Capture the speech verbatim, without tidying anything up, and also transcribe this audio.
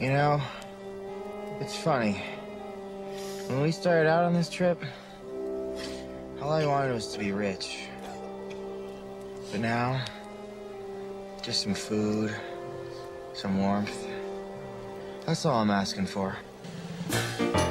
You know, it's funny. When we started out on this trip, all I wanted was to be rich. But now, just some food, some warmth. That's all I'm asking for.